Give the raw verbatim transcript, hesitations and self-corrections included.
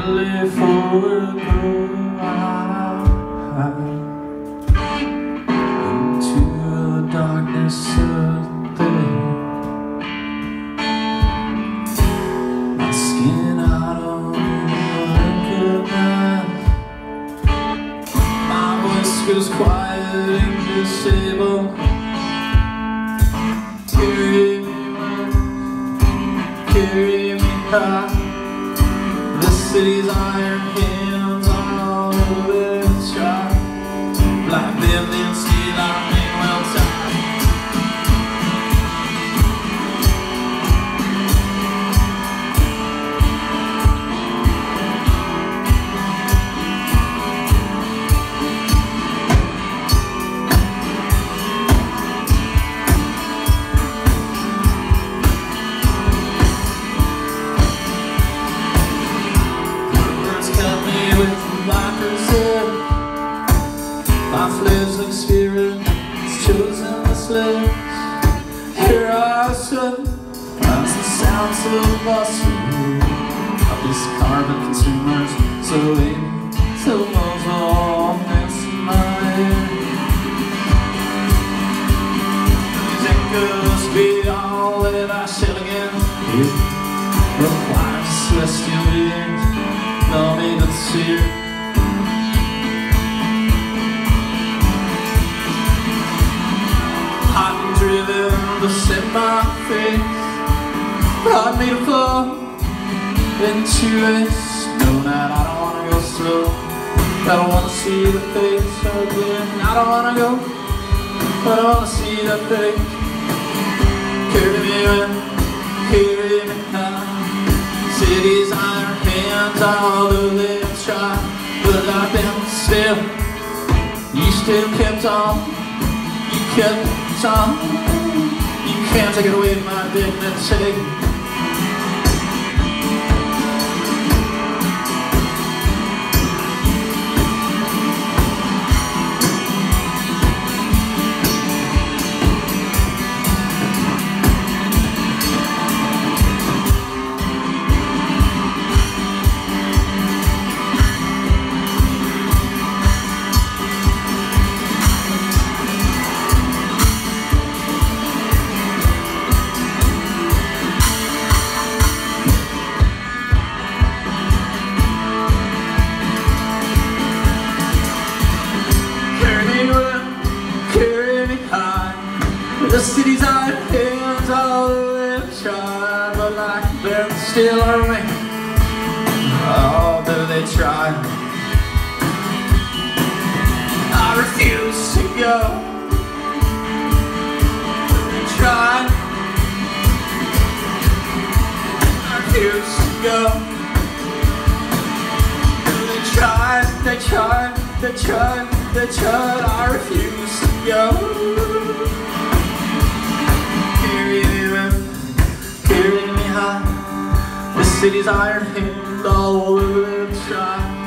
Raleigh for the into the darkness of the day. My skin I don't recognize. My voice goes quiet and disabled. Carry me away, carry me high. The city's iron hands all over the shop. Black buildings still are being well tied. Life lives like spirit, it's chosen the slaves. Here I stood, as the sounds of the bustle of these carbon consumers. So baby, so those all miss my head. Music goes beyond that I shall again. It requires celestial beings, no me to see it. Driven to set my face, brought me to fall into this. Know that I don't wanna go slow, I don't wanna see the face again. I don't wanna go, I don't wanna see the face. Carry me in, carry me now. City's iron hands, although they've tried, but I've been still. You still kept on, you kept on. You can't take it away my dignity. The city's iron hands, all they've tried, but like they're still on me. Oh, do they try? I refuse to go. They try. I refuse to go. They tried, they tried, they tried, they tried. I refuse to go. Carry me high, the city's iron hand all over the sky.